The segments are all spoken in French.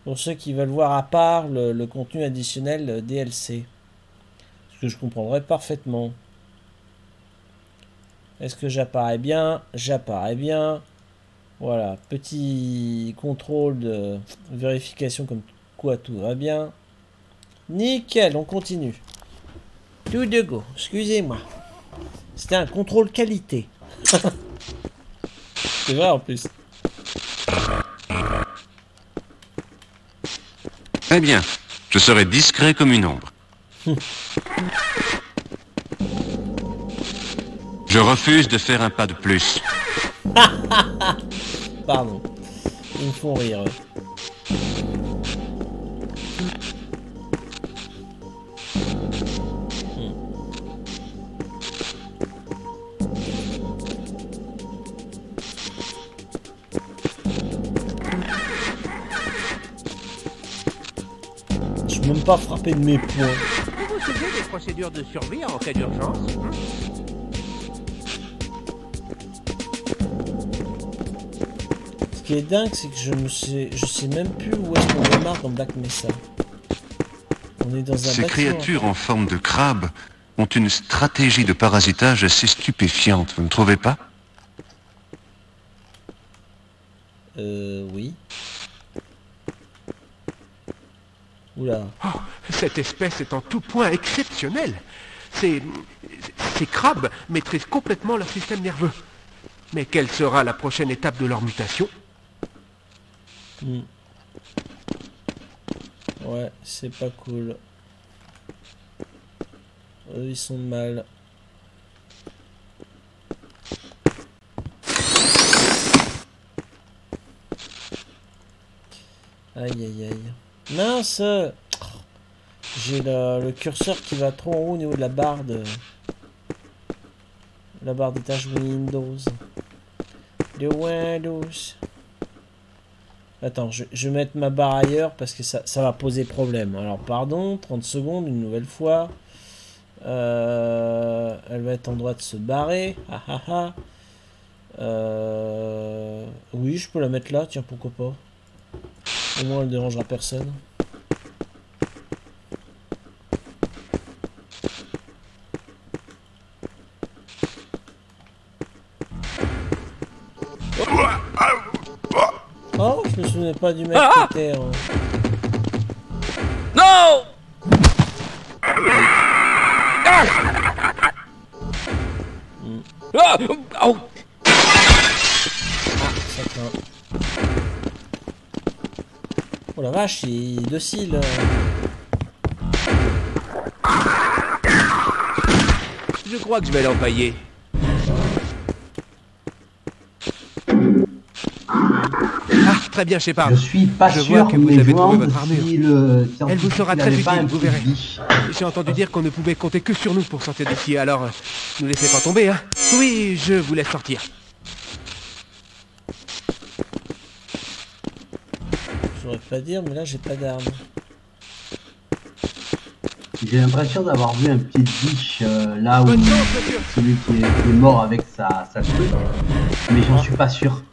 Pour ceux qui veulent voir à part le contenu additionnel DLC. Ce que je comprendrais parfaitement. Est-ce que j'apparais bien? J'apparais bien. Voilà, petit contrôle de vérification comme quoi tout va bien. Nickel, on continue. Tout de go, excusez-moi. C'était un contrôle qualité. C'est vrai en plus. Très bien. Je serai discret comme une ombre. Je refuse de faire un pas de plus. Pardon. Ils me font rire. Je peux même pas frapper de mes poings. Vous suivez des procédures de survie en cas d'urgence? Ce qui est dingue, c'est que je sais même plus où est-ce qu'on démarre dans Black Mesa. On est dans un Ces bâtiment. créatures en forme de crabe ont une stratégie de parasitage assez stupéfiante, vous ne trouvez pas? Oui. Oula. Oh, cette espèce est en tout point exceptionnelle. Ces crabes maîtrisent complètement leur système nerveux. Mais quelle sera la prochaine étape de leur mutation? Ouais, c'est pas cool. Eux, ils sont mal. Aïe aïe aïe. Mince! J'ai le curseur qui va trop en haut au niveau de la barre de... La barre des tâches Windows. De Windows. Attends, je vais mettre ma barre ailleurs parce que ça va poser problème. Alors pardon, 30 secondes une nouvelle fois. Elle va être en droit de se barrer. Ah ah ah. Oui, je peux la mettre là, tiens, pourquoi pas. Au moins, elle ne dérangera personne. Oh, je me souvenais pas du mec qui était en... Non! Ah! Oh! Ça craint. Oh la vache, il est docile. Je crois que je vais l'empailler. Ah, très bien, Shepard. Je suis pas Je sûr, vois que vous mais je avez me trouvé demande votre armure. si le Elle vous sera très n'avait pas utile, un vous petit verrez. biche. J'ai entendu dire qu'on ne pouvait compter que sur nous pour sortir d'ici, alors ne laissez pas tomber, hein. Oui, je vous laisse sortir. J'aurais pas dire, mais là j'ai pas d'arme. J'ai l'impression d'avoir vu un petit biche là où Bonne chance, monsieur. celui qui est mort avec sa truc, mais j'en suis pas sûr.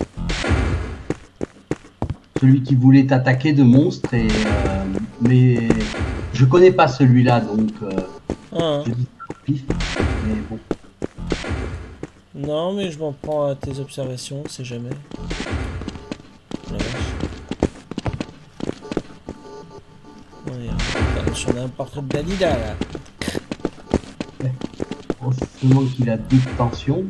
Celui qui voulait t'attaquer de monstre et mais je connais pas celui-là donc Hein. je dis ça au pif, mais bon. Non, mais je m'en prends à tes observations, c'est jamais. La vache. On a un portrait de Dalida là. Seulement qu'il a 10 tensions.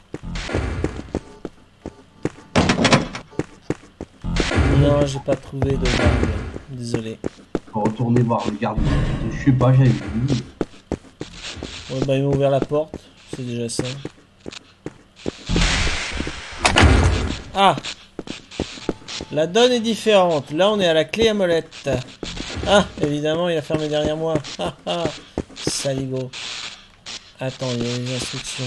Non, j'ai pas trouvé de barbe. Désolé. Faut retourner voir le garde. Je sais pas, j'avais vu. Ouais, bah, il m'a ouvert la porte. C'est déjà ça. Ah! La donne est différente. Là, on est à la clé à molette. Ah! Évidemment, il a fermé derrière moi. Ah ah! Saligo. Attends, il y a une instruction.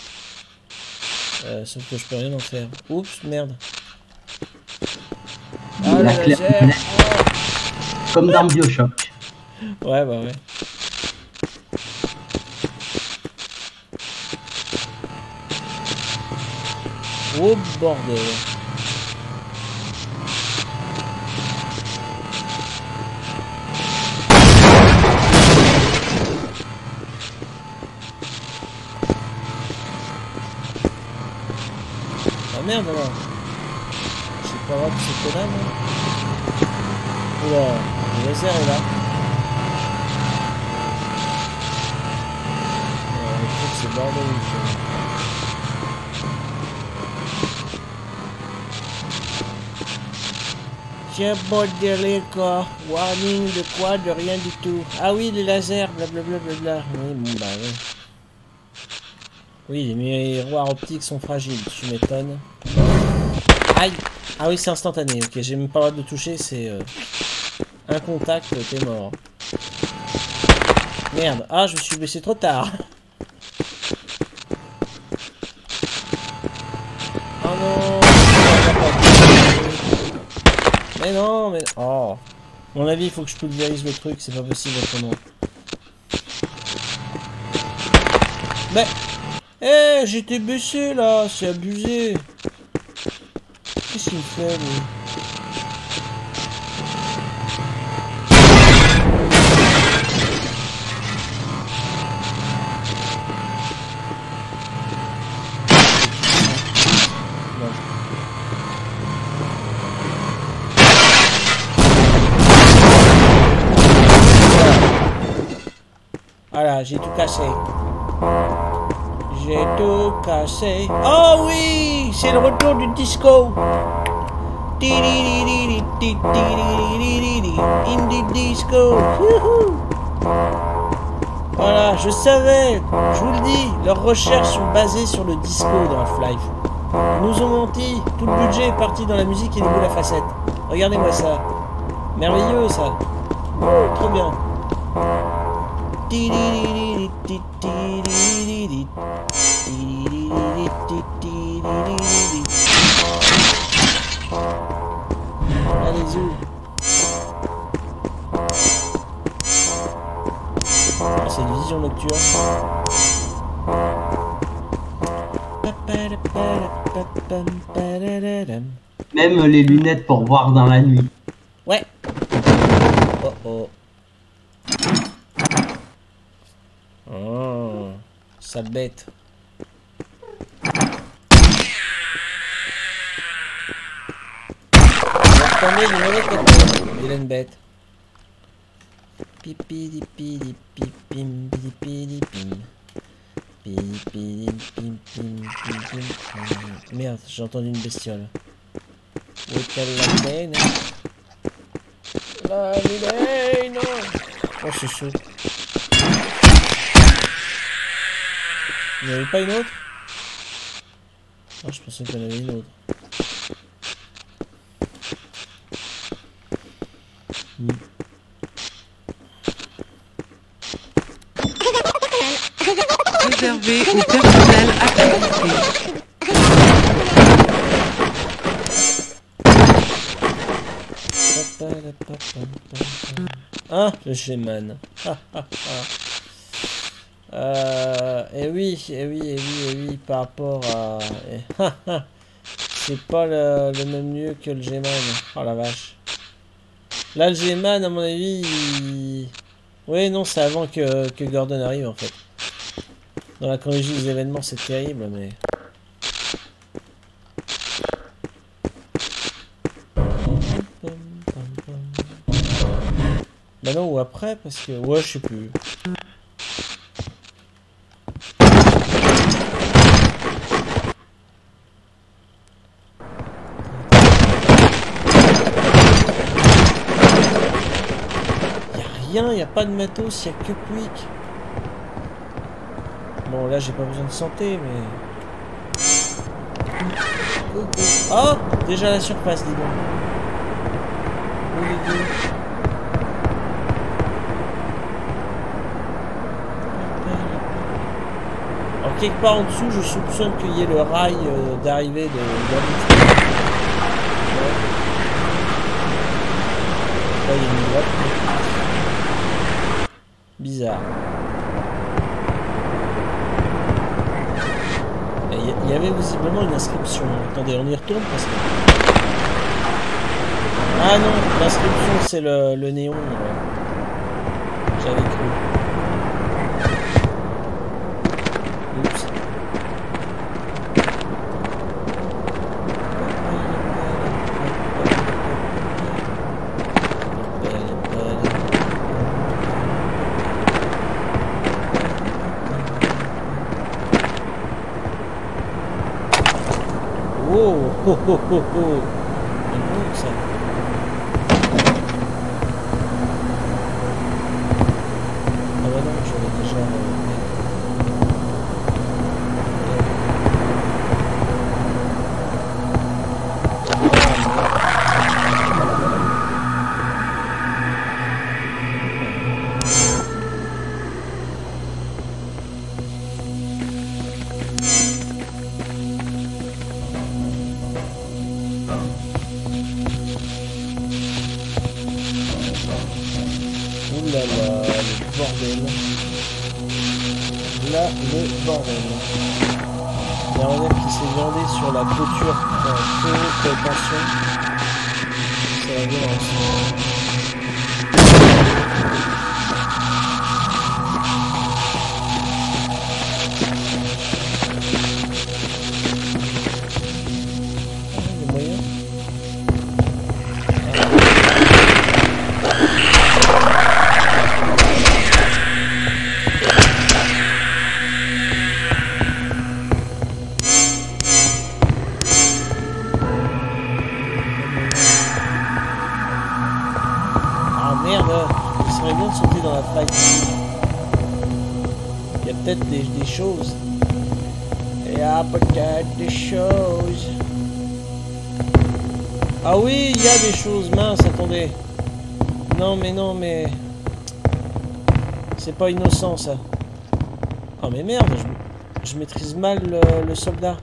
Sauf que je peux rien en faire. Oups, merde. Ah, La le clé. laser. Comme dans Bioshock. Ouais, bah ouais. Oh bordel. merde alors. J'ai pas le droit de sauter là, moi. Oula, le laser est là. C'est bordélique. C'est bordélique quoi. Warning de quoi? De rien du tout. Ah oui, les lasers, blablabla. Oui, bon bah oui. Oui, les miroirs optiques sont fragiles, tu m'étonnes. Aïe! Ah oui, c'est instantané, ok, j'ai même pas le droit de toucher, c'est un contact, t'es mort. Merde, ah, je me suis baissé trop tard. Oh non! Mais non, mais... Oh! À mon avis, il faut que je pulvérise le truc, c'est pas possible autrement. Mais... Eh, j'étais baissé là, c'est abusé. Qu'est-ce qu'il me fait lui? Voilà, j'ai tout cassé. J'ai tout cassé. Oh oui, c'est le retour du disco. Indie disco. Voilà, je savais. Je vous le dis, leurs recherches sont basées sur le disco dans Half-Life. Ils nous ont menti. Tout le budget est parti dans la musique et les boules à facettes. Regardez-moi ça. Merveilleux ça. Oh, trop bien. Allez-y. C'est une vision nocturne. Même les lunettes pour voir dans la nuit. Ouais. Oh oh. Oh, sale bête. Attendez, du mauvais côté. Vilaine bête. Pipi di pi di pi pim di pi di pim. Pipi di pim pim pim pim. Merde, j'ai entendu une bestiole. Où est-elle la vilaine? La vilaine! Oh, c'est chaud. Il n'y en avait pas une autre? Ah, je pensais qu'il y en avait une autre. Réservé au personnel accrédité. Ah, le G-Man. Et oui, par rapport à... c'est pas le même lieu que le G-Man. Oh la vache. Là, le G-Man, à mon avis... Oui, non, c'est avant que Gordon arrive, en fait. Dans la chronologie des événements, c'est terrible, mais... Bah non, ou après, parce que... Ouais, je sais plus. Il n'y a pas de matos, il n'y a que Quick. Bon, là, j'ai pas besoin de santé, mais... Oh, déjà la surface, dis donc. Où les deux? Alors, quelque part en dessous, je soupçonne qu'il y ait le rail d'arrivée de Gordon. Là, il y a une droite. Bizarre. Il y avait visiblement une inscription. Attendez, on y retourne parce que... Ah non, l'inscription c'est le néon. J'avais cru. Oups. Oh oh oh oh. C'est bon ça. Ah bah non, j'avais déjà... Ouh là là, le bordel. Là, le bordel. Il y a un élève qui s'est viandé sur la clôture en feu tension. C'est la violence. Les moyens. Merde, il serait bien de sauter dans la faille. Il y a peut-être des choses. Il y a peut-être des choses. Ah oui, il y a des choses, mince, attendez. Non mais... C'est pas innocent ça. Oh mais merde, je maîtrise mal le soldat.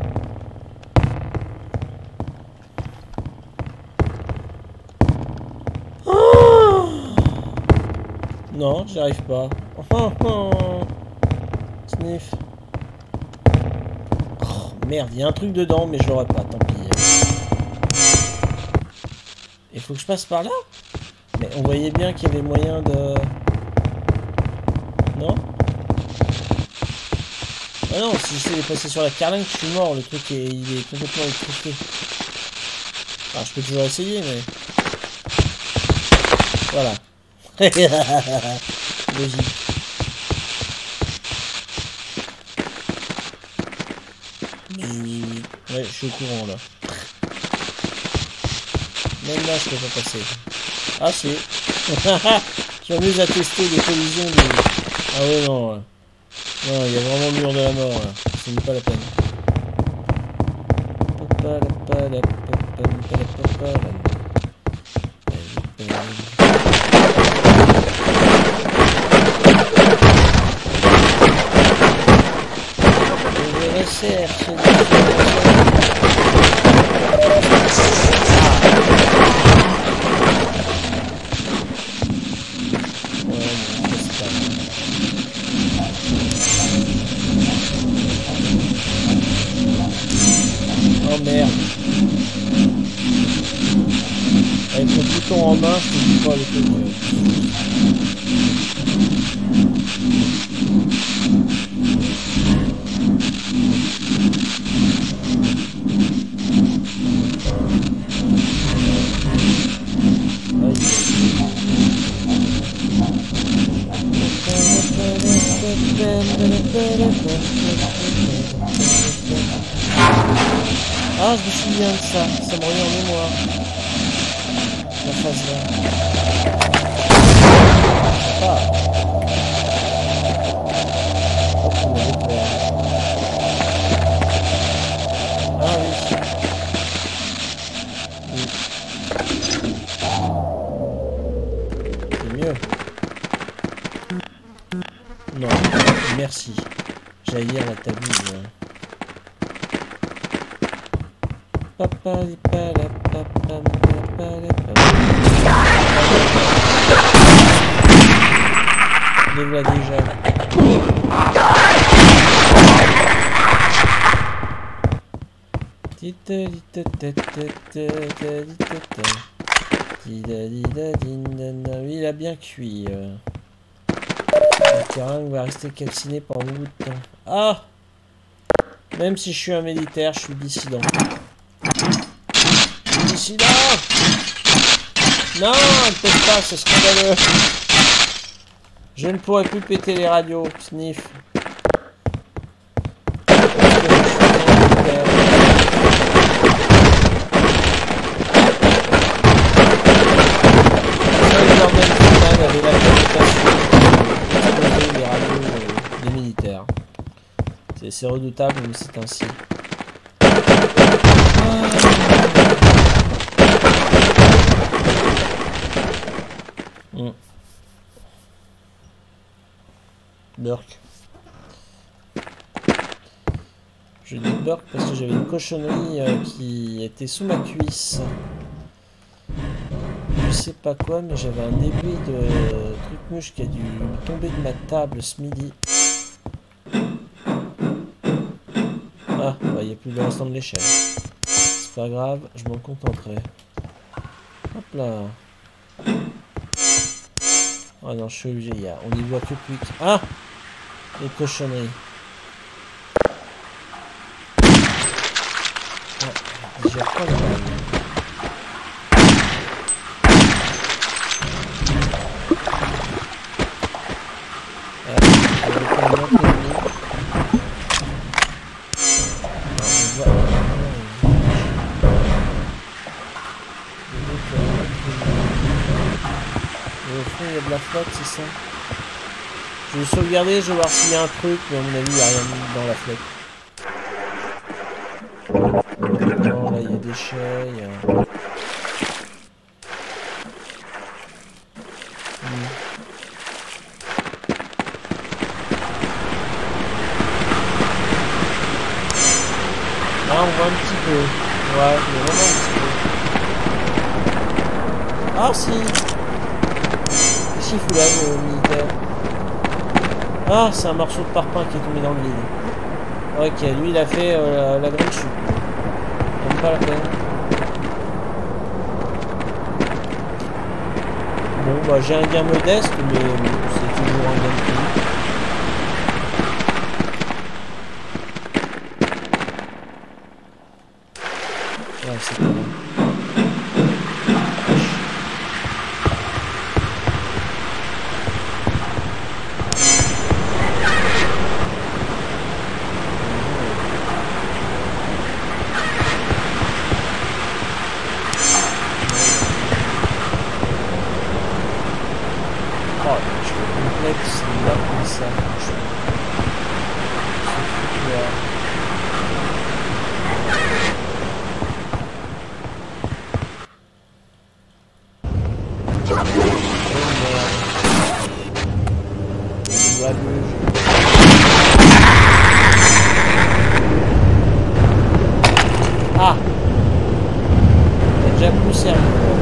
Non, j'y arrive pas. Sniff. Oh, merde, il y a un truc dedans, mais je l'aurai pas, tant pis. Il faut que je passe par là? Mais on voyait bien qu'il y avait moyen de... Non? Ah non, si j'essaie de passer sur la carlingue, je suis mort, le truc il est complètement électrifié. Alors je peux toujours essayer, mais... Voilà. Logique. Ouais, je suis au courant là. Même là, je peux pas passer. Ah si. Je m'amuse à tester les collisions de... Ah ouais, non. Non, il y a vraiment le mur de la mort là. Ce n'est pas la peine. Oh merde. Avec le bouton en main, je ne peux pas le tenir. Ah, je me souviens de ça, ça me revient en mémoire. La phase là. Ah. Ah oui. C'est mieux. Non, merci. J'allais lire la tabule. Les voilà déjà. Oui, il a bien cuit. Le terrain va rester calciné pendant beaucoup de temps. Ah! Même si je suis un militaire, je suis dissident. Dissident! Non, ne pète pas, c'est scandaleux. Je ne pourrai plus péter les radios, sniff. C'est redoutable, mais c'est ainsi. Burk. Je dis Burk parce que j'avais une cochonnerie qui était sous ma cuisse. Je sais pas quoi, mais j'avais un débris de truc mouche qui a dû tomber de ma table ce midi. Ah, bah, il n'y a plus de restant de l'échelle. C'est pas grave, je m'en contenterai. Hop là. Ah non, je suis obligé, on y voit que plus. Ah, les cochonneries. Ah, déjà pas le mal. Il y a de la flotte, c'est ça? Je vais sauvegarder, je vais voir s'il y a un truc, mais à mon avis, il n'y a rien dans la flotte. Non, là, il y a des déchets, il y a... Là, on voit un petit peu. Ouais, mais vraiment un petit peu. Ah, si! Qu'est-ce qu'il fout là, le militaire? Ah, c'est un morceau de parpaing qui est tombé dans le vide. Ok, lui, il a fait la grande chute. Même pas la peine. Bon, bah, j'ai un gain modeste, mais c'est toujours un gain de prix. Ouais, c'est pas mal. Ah, c'est déjà plus sérieux.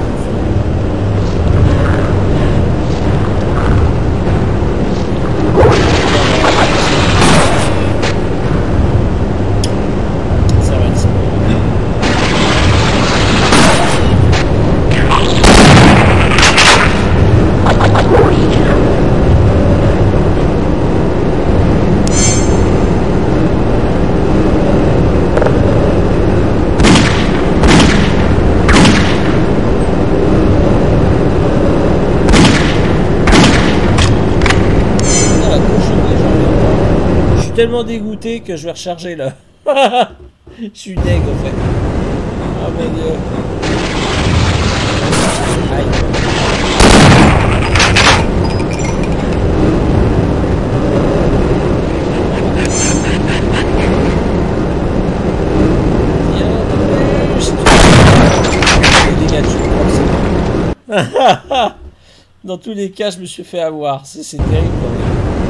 Ça va être ça. Tellement dégoûté que je vais recharger là. Je suis deg en fait. Ah mon dieu. Aïe. Dans tous les cas, je me suis fait avoir. C'est terrible quand même.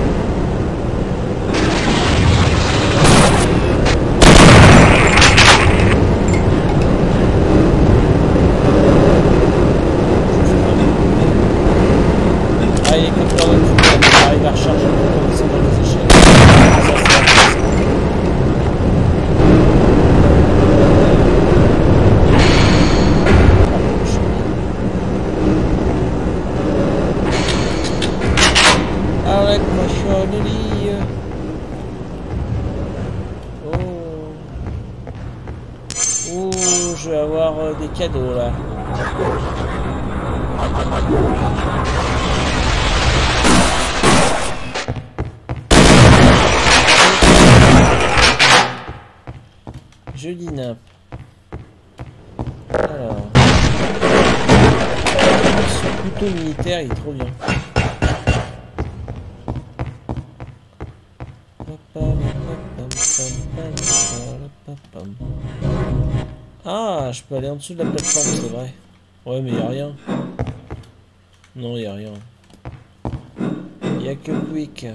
Je vais avoir des cadeaux là. Jolie nappe. Alors. Ce couteau militaire il est trop bien. je peux aller en dessous de la plateforme, c'est vrai. Ouais, mais y a rien. Non, y a rien. Y a que Quick.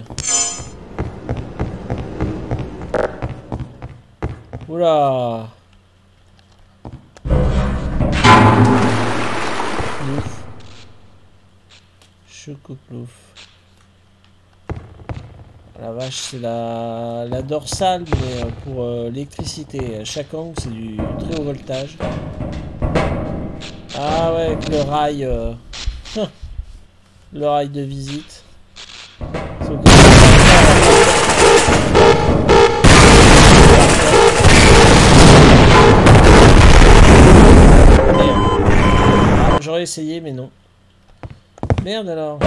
Oula. Plouf. Chocoplouf. La vache, c'est la dorsale, mais pour l'électricité. Chaque angle, c'est du très haut voltage. Ah ouais, avec le rail. Le rail de visite. Ah, j'aurais essayé, mais non. Merde alors.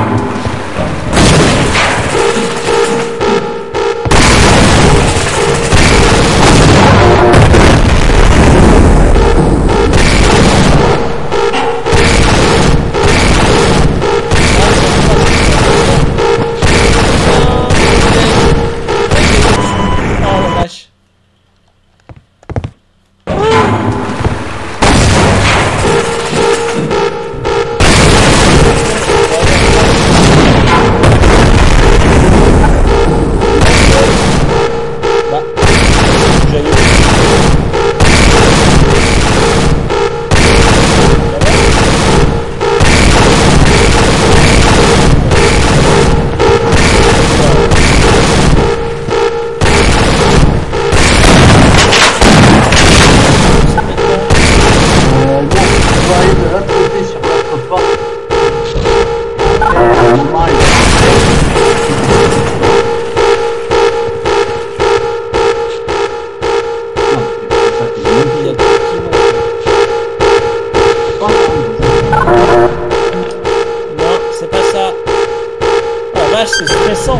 C'est stressant.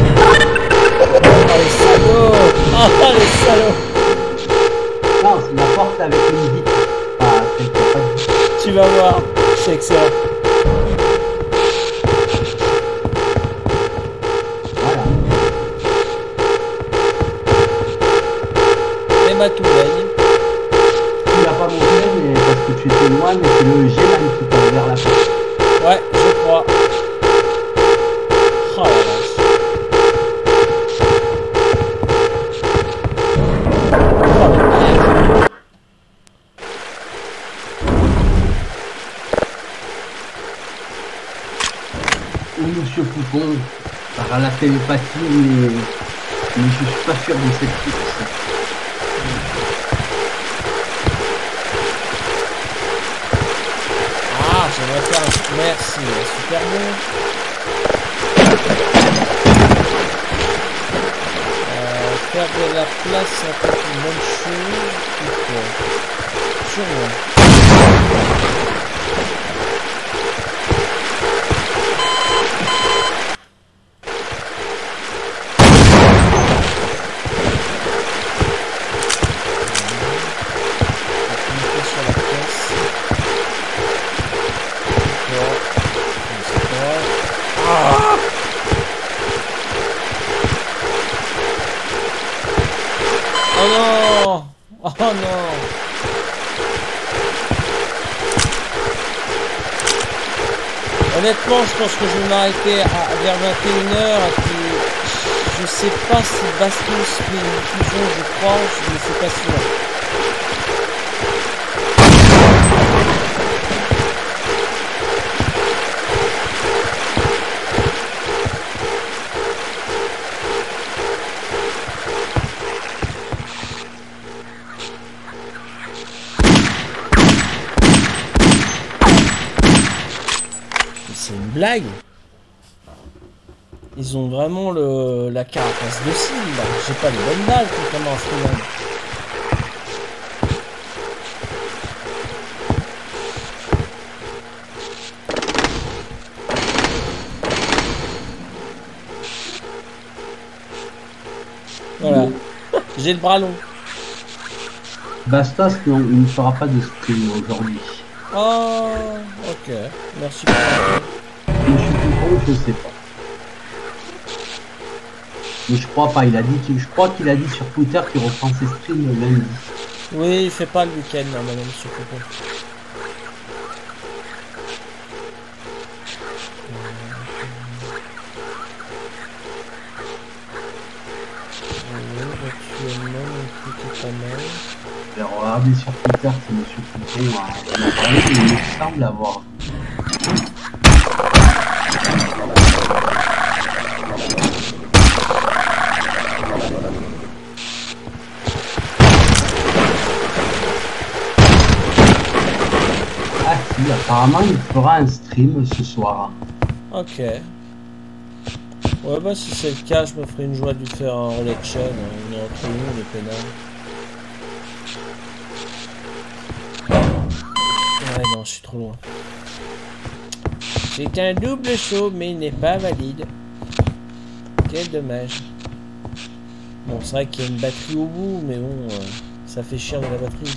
Oh les salauds. Ah les salauds. Non, c'est la porte avec une vitre. Tu vas voir, c'est excellent. Voilà. Et ma tout gagne. Tu n'as pas montré, mais parce que tu étais loin, mais c'est le G-Man qui t'a ouvert la porte. Ouais, je crois. Oh la vache. Ou Monsieur Poupon, par la télépathie, mais je suis pas sûr de cette course. Ah, j'aimerais faire un... Merci, super bon. Faire de la place, c'est peut-être une bonne chose. Sûrement. Oh non! Honnêtement, je pense que je vais m'arrêter vers 21h et puis je sais pas si Bastos fait une diffusion, je crois, mais c'est pas sûr. C'est une blague. Ils ont vraiment la carapace de cible là. J'ai pas les bonnes balles contrairement à Freeman. Voilà. J'ai le bras long. Bastos, non, il ne fera pas de stream aujourd'hui. Oh, ok. Merci pour la... Monsieur Poupon, je sais pas. Mais je crois pas, je crois qu'il a dit sur Twitter qu'il reprend ses streams le lundi. Oui, il fait pas le week-end normalement, monsieur Poupon. Actuellement, mon truc est pas mal. J'ai regardé sur Twitter que monsieur Poupon en a parlé, mais il me semble avoir. Ah si, apparemment il fera un stream ce soir. Ok. Ouais, bah si c'est le cas, je me ferai une joie de lui faire un relais de chaîne. On est entre nous, les pénales. Ouais, non, je suis trop loin. C'est un double saut, mais il n'est pas valide. Quel dommage. Bon, c'est vrai qu'il y a une batterie au bout, mais bon, ça fait cher de la batterie.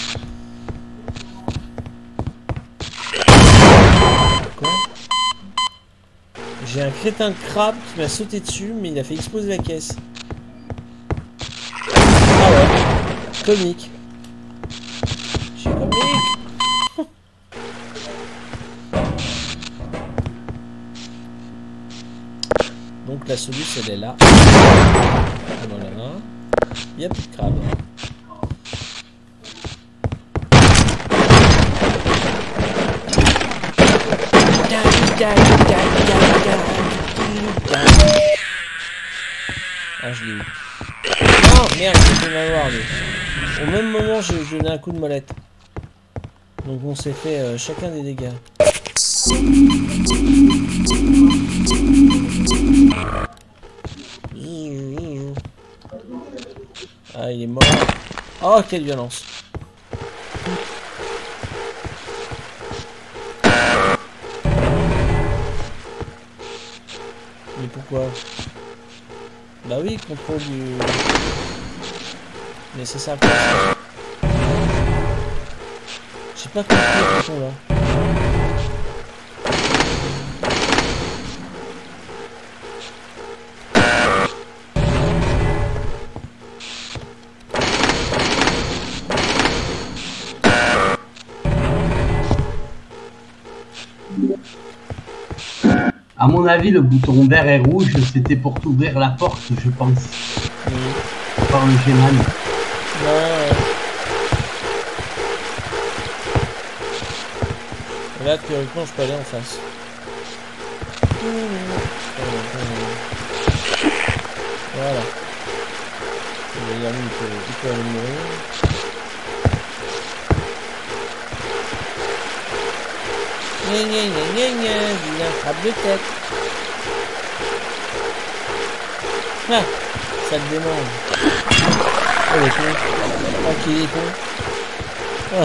Quoi? J'ai un crétin de crabe qui m'a sauté dessus, mais il a fait exploser la caisse. Ah ouais, comique. J'ai comique. Donc la solution elle est là. Voilà. Il n'y a plus de crabe. Ah, je l'ai eu. Oh merde, j'ai fait m'avoir lui. Au même moment, j'ai donné un coup de molette. Donc on s'est fait chacun des dégâts. Ah, il est mort. Oh, quelle violence. Mais pourquoi? Bah oui, contrôle du... Mais c'est ça quoi ça? J'ai pas compris le bouton là. À mon avis, le bouton vert et rouge, c'était pour t'ouvrir la porte, je pense. Oui. Par le G-Man. Ouais. Là, théoriquement, je peux aller en face. Voilà. Il peut aller mourir. Il a un crabe de tête. Ah, ça te demande. Oh le con. Oh qu'il est con. Ah.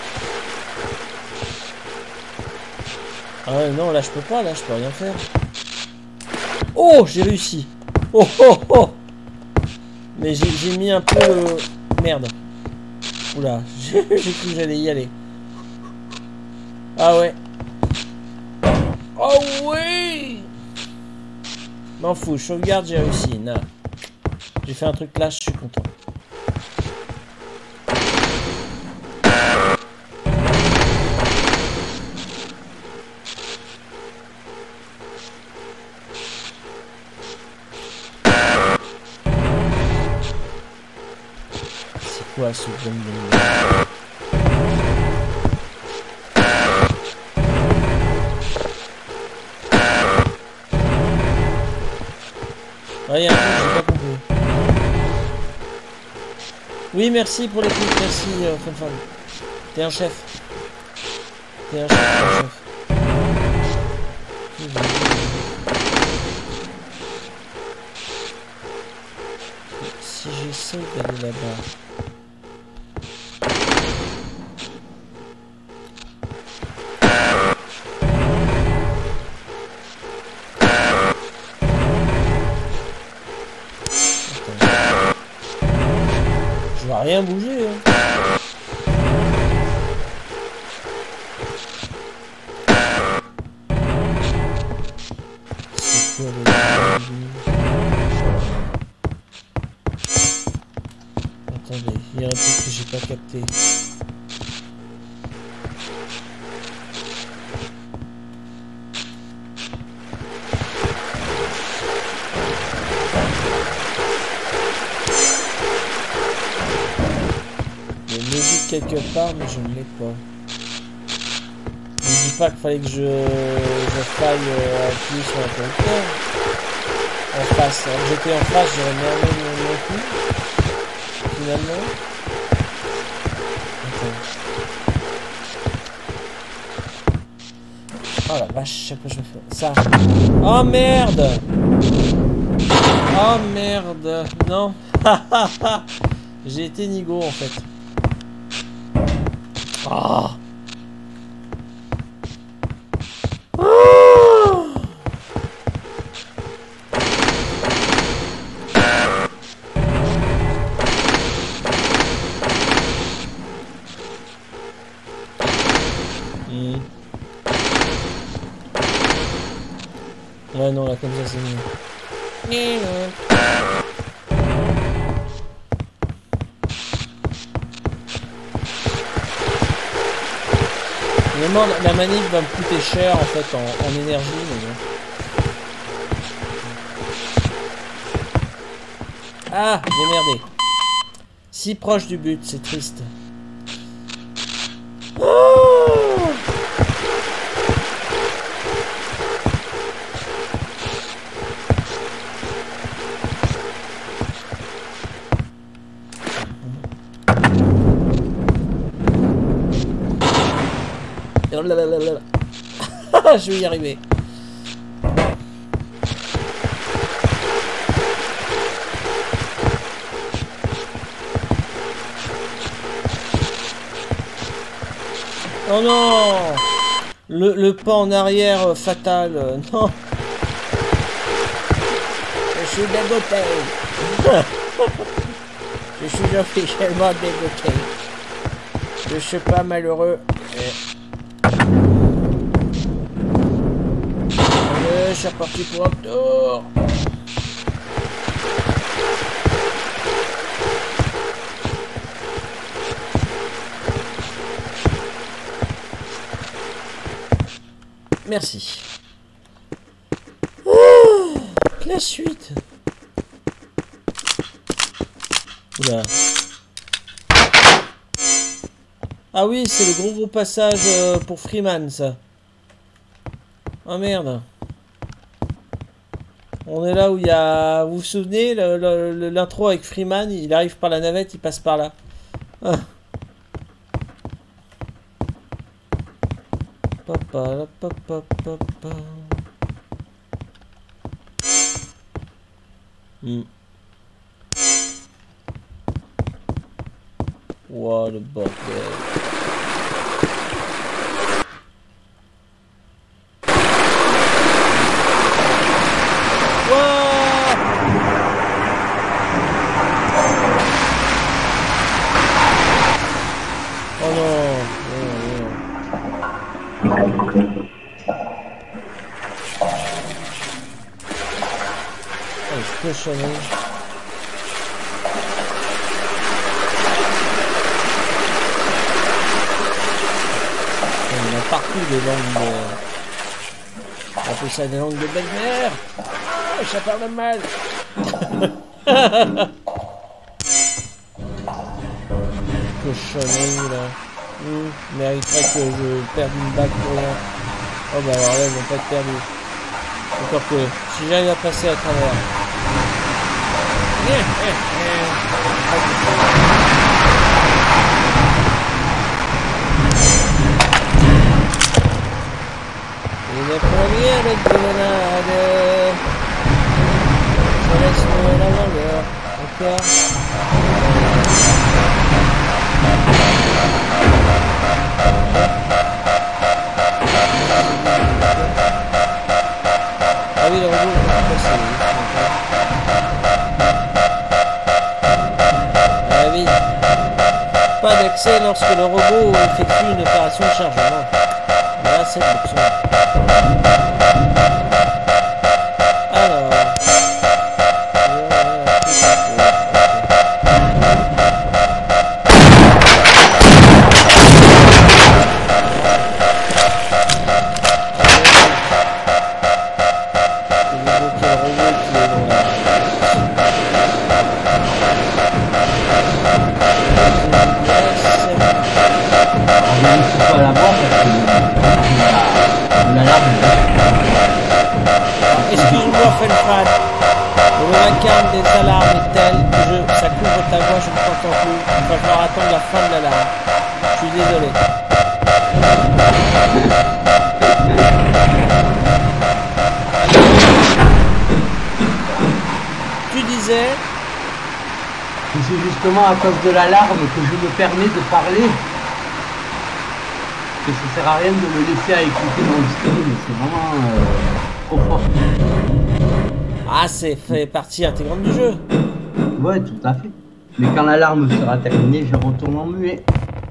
Ah ouais, non, là je peux pas, là je peux rien faire. Oh, j'ai réussi. Oh oh oh. Mais j'ai mis un peu... Merde. Oula, j'ai cru que j'allais y aller. Ah ouais. Oh oui. M'en fous, je sauvegarde, j'ai réussi. Non. J'ai fait un truc là, je suis content. C'est quoi ce bonbon? Ah, il y a un truc, j'ai pas compris. Oui, merci pour les clics, merci, Fun. T'es un chef. T'es un chef, Si j'essaie d'aller là-bas... Rien bouger hein. C'est quoi le... Attendez, il y a un truc que j'ai pas capté? Il y a une musique quelque part, mais je ne l'ai pas. Ne me dis pas qu'il fallait que je faille appuyer sur l'interrupteur. En face. Alors que j'étais en face, j'aurais merdé mon coup. Finalement. Attends. Oh la vache, chaque fois que je me fais ça. Oh merde! Oh merde! Non! J'ai été nigo en fait. Oh. Ouais, non, là, comme ça, c'est mieux. Vraiment, la manip va me coûter cher, en fait, en énergie, mais bon. Ah, j'ai merdé. Si proche du but, c'est triste. Je vais y arriver. Oh non! Le pas en arrière fatal, non! Je suis dégoûté! Je suis officiellement dégoûté. Je suis pas malheureux. Je suis reparti pour un tour. Merci. Oh, la suite. Oula. Ah oui, c'est le gros passage pour Freeman, ça. Oh merde. On est là où il y a... Vous vous souvenez, l'intro avec Freeman, il arrive par la navette, il passe par là. Ah. Papa, la papa, papa. Wow, le bordel. Cochonnerie. Il y en a partout des langues de... On appelle ça des langues de belle-mère. Ah, ça parle mal. Cochonnerie là. Mériterait que je perde une bague pour rien. Oh bah alors là ils vont pas être perdus. Encore que si j'arrive à passer à travers. Une première grenade. Ça laisse la longueur. Encore. Ah oui, le robot, ah oui. Pas d'accès lorsque le robot effectue une opération de chargement. Là, c'est l'option. Alors. Felfan. Le vacarme des alarmes est tel que ça couvre ta voix, je ne t'entends plus. Il va falloir attendre la fin de l'alarme. Je suis désolé. Tu disais... C'est justement à cause de l'alarme que je me permets de parler. Que ça sert à rien de me laisser à écouter dans le stream, c'est vraiment trop fort. Ah, c'est fait partie intégrante du jeu. Ouais, tout à fait. Mais quand l'alarme sera terminée, je retourne en muet.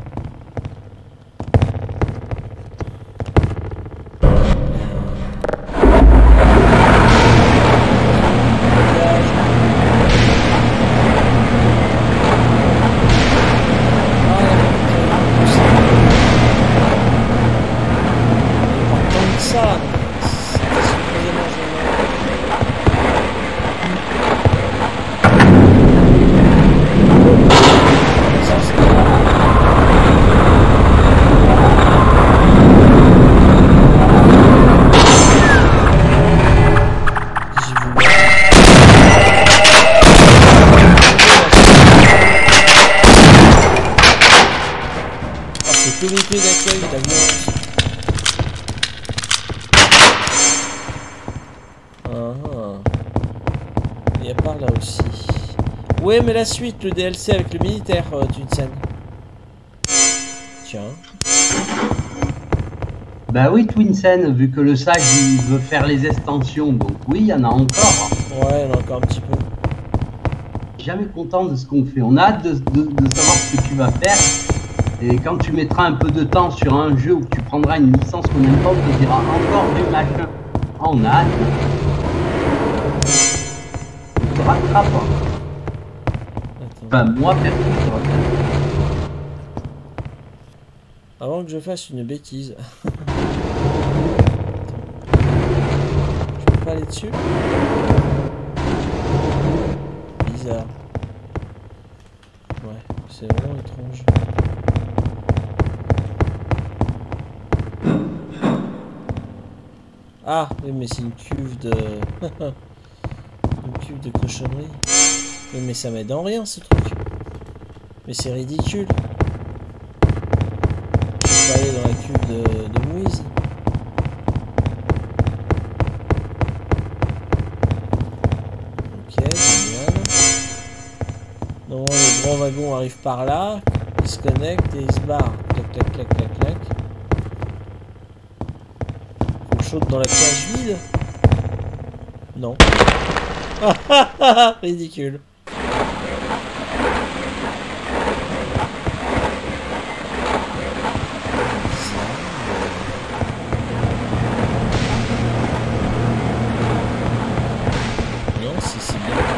Comité d'accueil d'avion. Il y a par là aussi. Ouais, mais la suite, le DLC avec le militaire, Tunsen. Tiens. Bah oui, Twinsen, vu que le SAG il veut faire les extensions, donc oui, il y en a encore. Ouais, il y en a encore un petit peu. Jamais content de ce qu'on fait. On a hâte de savoir ce que tu vas faire. Et quand tu mettras un peu de temps sur un jeu où tu prendras une licence qu'on n'aime pas, on te dira encore du machin. Ah, on a hâte. On te rattrape. Enfin, moi, perso, je te rattrape. Avant que je fasse une bêtise. Je peux pas aller dessus? Bizarre. Ouais, c'est vraiment étrange. Ah, oui, mais c'est une cuve de... une cuve de cochonnerie. Oui, mais ça m'aide en rien, ce truc. Mais c'est ridicule. Je peux pas aller dans la cuve de Moïse. Ok, génial. Non, le grand wagon arrive par là. Il se connecte et il se barre. Clac, clac, clac, clac, clac. Dans la cage vide? Non. Ridicule. Non, c'est bien par là.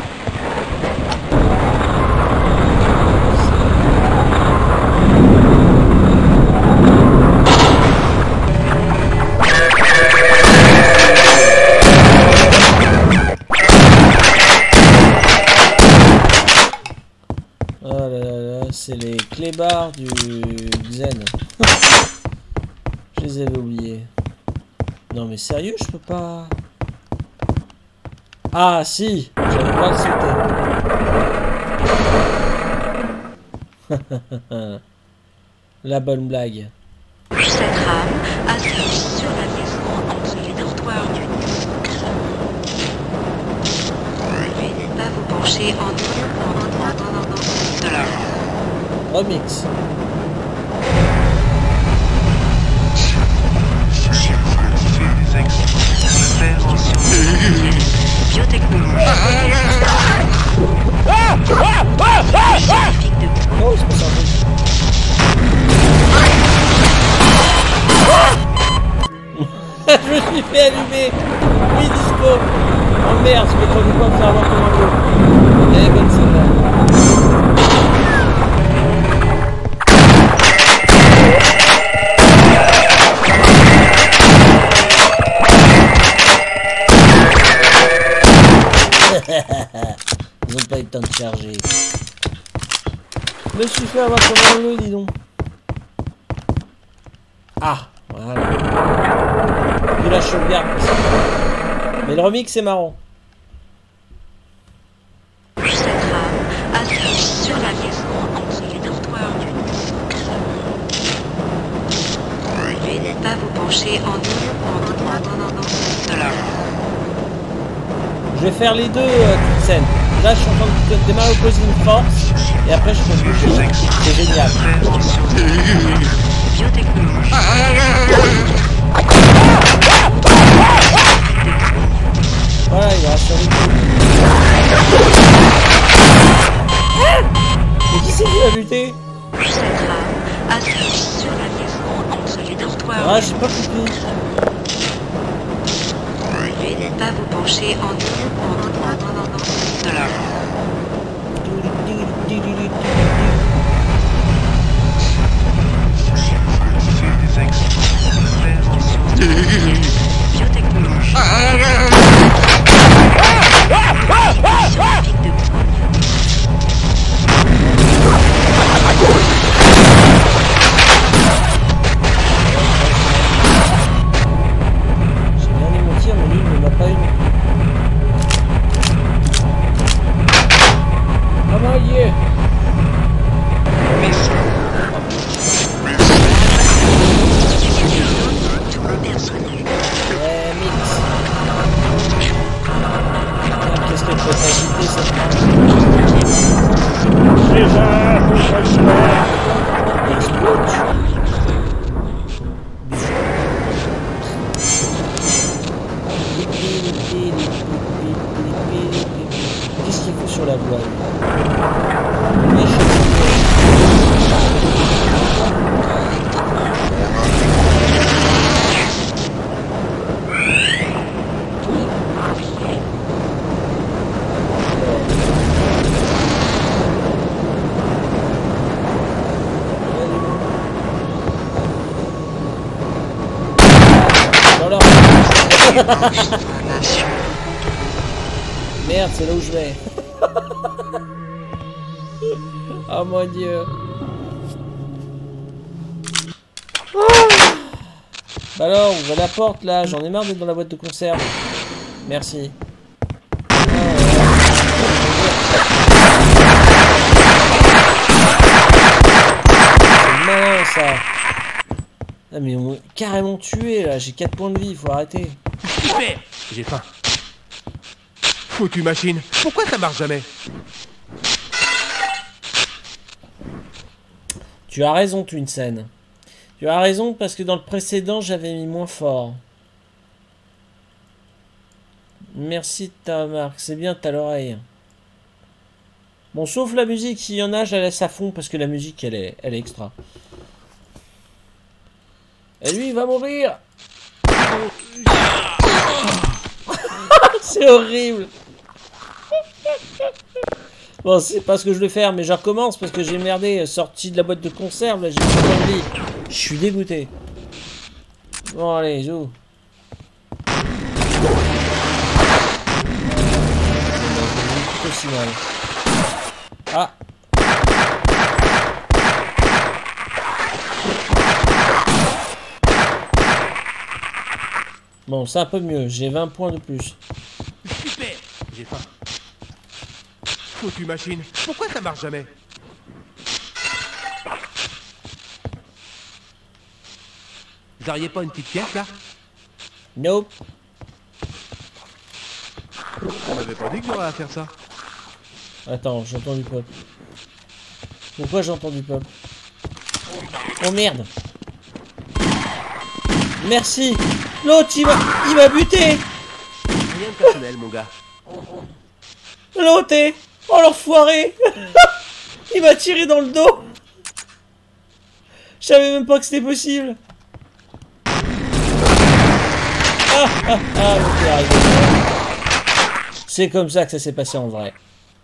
C'est les clébards du Xen. Je les avais oubliés. Non mais sérieux, je peux pas... Ah si, j'avais pas le sauter. La bonne blague. Cette rame affiche sur la maison entre les dortoirs du Veuillez ne pas vous pencher en droit de la rame. Remix. Biotechnologie. Oh, c'est pas ça. Je me suis fait allumer. Oui, disco. Oh merde, je m'attendais pas à me faire avoir comme un loup. Elle est bonne celle-là. Ils ont pas eu le temps de charger. Je me suis fait avoir comme un loup, dis donc. Ah, voilà. De la sauvegarde. Mais le remix c'est marrant. Cette rame atterrit sur la maison en dessous du dortoir du Veuillez ne pas vous pencher en dehors de la rame. Je vais faire les deux toutes scènes. Là je suis en train de démarrer Opposing Force et après je fais bouger. C'est génial. Biotechnologie. Voilà, il va sur les coups. Mais qui c'est qui l'a buté? Cette rame atterrit sur la maison en dessous du dortoir Ah, du j'ai pas compris. Veuillez ne pas vous pencher en dehors de la rame. Biotechnologie. Sur un pic de J'ai bien aimé mon tir, mais lui il ne m'a pas eu. Ah bah yeah. tout le personnel. Mix. Putain, qu'est-ce qu'elle peut t'agiter cette marche? Explode. Qu'est-ce qu'il faut sur la voile? Voilà. Merde, c'est là où je vais. Oh mon dieu. Bah alors, ouvrez la porte là, j'en ai marre d'être dans la boîte de conserve. Merci. C'est malin ça. Ah mais on m'a carrément tué là, j'ai 4 points de vie, faut arrêter. Super. J'ai faim. Foutue machine. Pourquoi ça marche jamais? Tu as raison, Twinsen. Tu as raison parce que dans le précédent, j'avais mis moins fort. Merci de ta remarque, c'est bien, t'as l'oreille. Bon, sauf la musique, s'il y en a, je la laisse à fond parce que la musique, elle est extra. Et lui, il va mourir. C'est horrible. Bon, c'est pas ce que je vais faire, mais je recommence parce que j'ai merdé, sorti de la boîte de conserve, là, j'ai pas envie. Je suis dégoûté. Bon, allez, joue. Tout aussi mal. Ah. Bon, c'est un peu mieux, j'ai 20 points de plus. Super. J'ai faim. Foutue machine. Pourquoi ça marche jamais? Vous auriez pas une petite pièce là? Nope. On m'avait pas dit que j'aurais à faire ça. Attends, j'entends du pop. Pourquoi j'entends du pop? Oh merde. Merci. L'autre, il m'a buté. Rien de personnel, mon gars. L'autre est... Oh l'enfoiré. Il m'a tiré dans le dos. Je savais même pas que c'était possible. Ok, arrivé. C'est comme ça que ça s'est passé en vrai.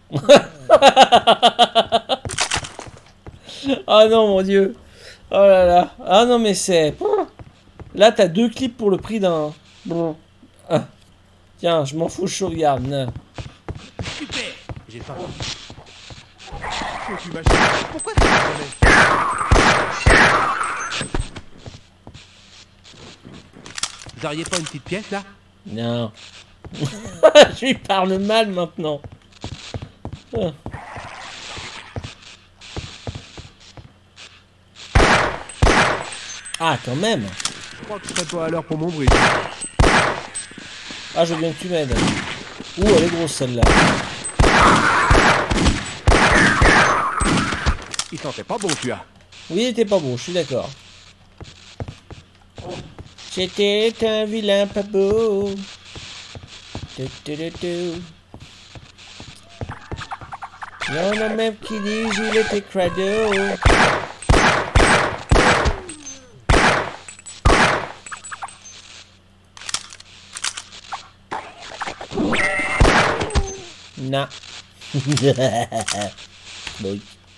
Ah non, mon dieu. Oh là là. Ah non, mais c'est... Là, t'as 2 clips pour le prix d'un... Ah. Tiens, je m'en fous, je sauvegarde. Non. Super. J'ai faim. Foutue machine. Pourquoi ça marche jamais? Vous auriez pas une petite pièce là? Non. Je lui parle mal maintenant. Ah. Ah, quand même. Je crois que je serai pas à l'heure pour mon bridge. Ah, je veux bien que tu m'aides. Ouh, elle est grosse celle-là. Il sentait pas bon, celui-là. Oui, il était pas bon, je suis d'accord. C'était un vilain pas beau. Il y en a même qui disent il était crado. Non. Bon.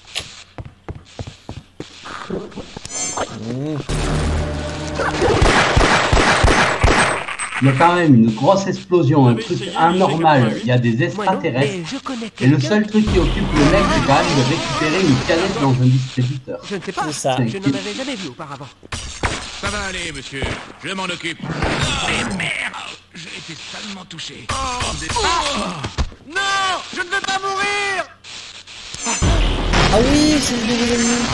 Il y a quand même une grosse explosion, un truc anormal. Il y a des extraterrestres. Et le seul truc qui occupe le mec, c'est quand même de récupérer une canette dans un distributeur. Je ne sais pas. C'est ça. Je n'en avais jamais vu auparavant. Ça va aller, monsieur. Je m'en occupe. Mais merde, j'ai été salement touché. Non, je ne veux pas mourir. Ah oui, c'est les nouveaux ennemis.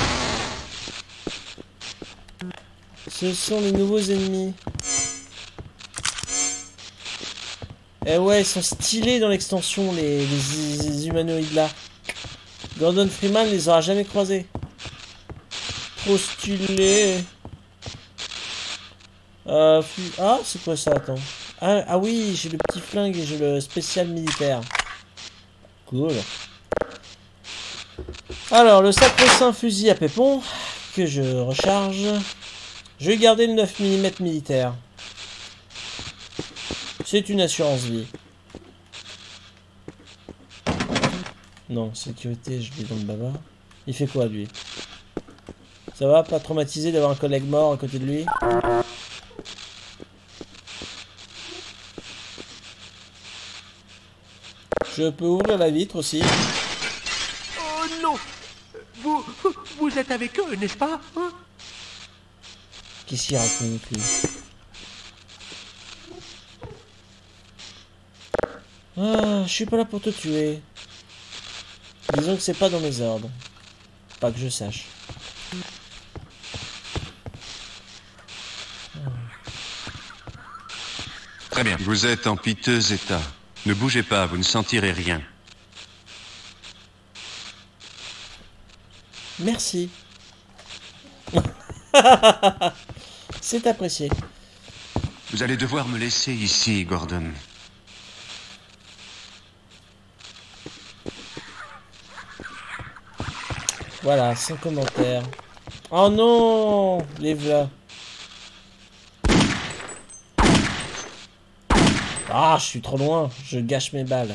Ce sont les nouveaux ennemis. Eh ouais, ils sont stylés dans l'extension, les humanoïdes là. Gordon Freeman les aura jamais croisés. Trop stylé. Ah, c'est quoi ça? Attends. Ah oui, j'ai le petit flingue et j'ai le spécial militaire. Cool. Alors, le sacro-saint fusil à pépon que je recharge. Je vais garder le 9 mm militaire. C'est une assurance vie. Non, sécurité, je l'ai dans le baba. Il fait quoi, lui? Ça va, pas traumatisé d'avoir un collègue mort à côté de lui? Je peux ouvrir la vitre aussi. Oh non. Vous êtes avec eux, n'est-ce pas, hein? Qu'est-ce qu'il raconte, lui? Ah, je suis pas là pour te tuer. Disons que c'est pas dans mes ordres. Pas que je sache. Très bien. Vous êtes en piteux état. Ne bougez pas, vous ne sentirez rien. Merci. C'est apprécié. Vous allez devoir me laisser ici, Gordon. Voilà, sans commentaire. Oh non, les voilà. Ah, je suis trop loin. Je gâche mes balles.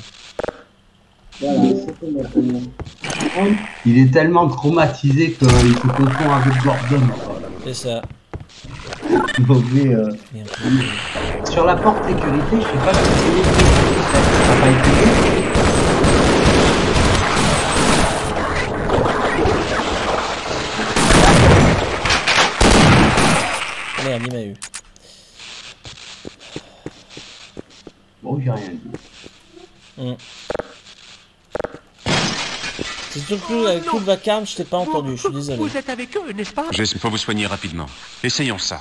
Il est tellement traumatisé qu'il se confond avec Gordon. C'est ça. Mauvais, Merde. sur la porte sécurité, je sais pas si ça n'a pas été. Merde, il m'a eu. Bon, j'ai rien dit. C'est surtout avec tout le vacarme, je t'ai pas entendu, je suis désolé. Vous êtes avec eux, n'est-ce pas? Il faut vous soigner rapidement. Essayons ça.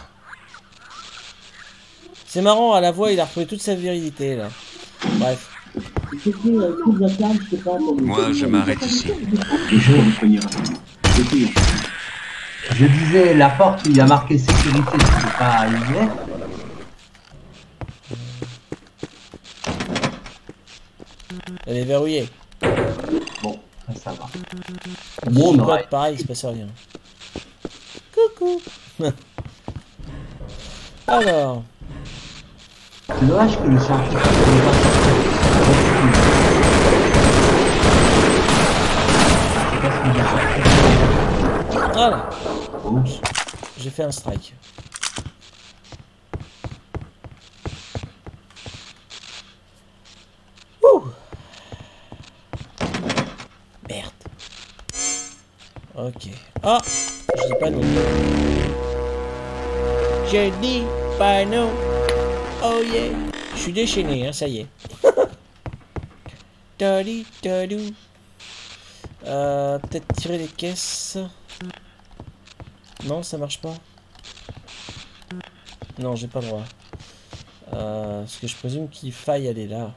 C'est marrant, à la voix, il a retrouvé toute sa virilité, là. Bref. Moi, je m'arrête ici. Je disais, la porte, il y a marqué sécurité, c'est pas ouvert. Elle est verrouillée. Bon, ça va. Bon, Bon, on aurait... pareil, il se passe rien. Coucou. Alors. C'est dommage que le scientifique ne pas sortir. Voilà. Oups. J'ai fait un strike. Ouh. Merde. Ok. Ah, je dis pas non. Je dis pas non. Oh yeah. Je suis déchaîné, hein, ça y est. Tali, talou. Peut-être tirer les caisses. Non, ça marche pas. Non, j'ai pas le droit. Parce que je présume qu'il faille aller là.